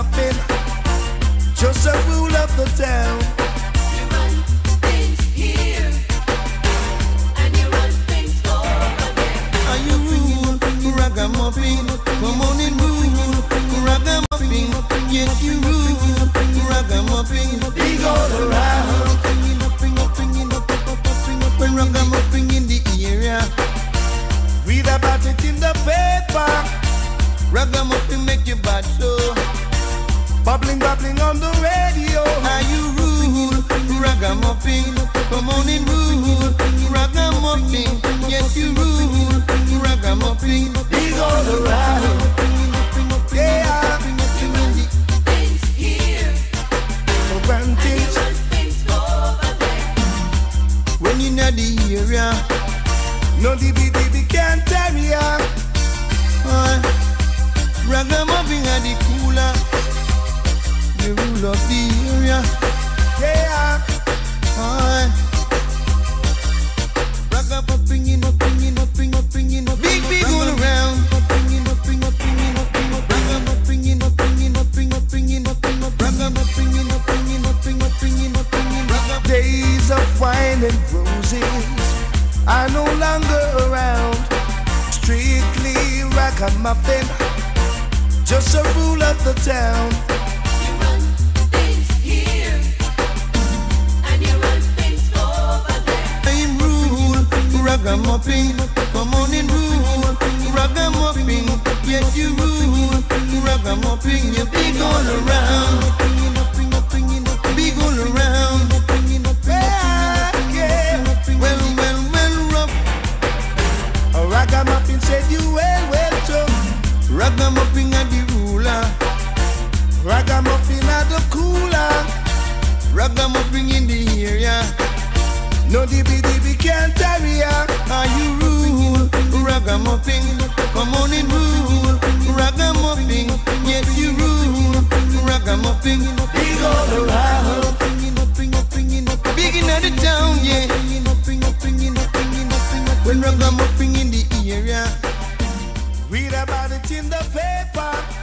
ragamuffin, just a rule of the town. You run things here, and you run things over there. Are you rule, ragamuffin? Come on and rule, ragamuffin. Yes, you rule, ragamuffin. Big all around. When ragamuffin in the area, Read about it in the paper. ragamuffin make you bad so. Bubbling, bubbling on the radio. Are you rule, ragamuffin? Come on and rule, ragamuffin. Yes, you rule, ragamuffin. Big all around. Yeah. Things here, So and you vantage. run things over there. When you know the area, No DB can't tell ya. ragamuffin are the cooler, the rule of the area. Yeah. Ragamuffin in up, big big all around. Ragamuffin in up, Days of wine and roses are no longer around. Strictly ragamuffin, just a rule of the town. You run things here, and you run things over there. I'm rule, ragamuffin. Come on and rule, ragamuffin. Yes, you rule, ragamuffin. You big all around, big all around. Yeah. Well, rough. A ragamuffin said you well too. Ragamuffin are the ruler, Ragamuffin are the cooler. ragamuffin in the area. No DB can't tarry ya. Are you rule, ragamuffin? Come on and rule, ragamuffin. Yes, you rule, ragamuffin. Big all around. Big in the town, yeah. When ragamuffin in the area, Read about it in the paper.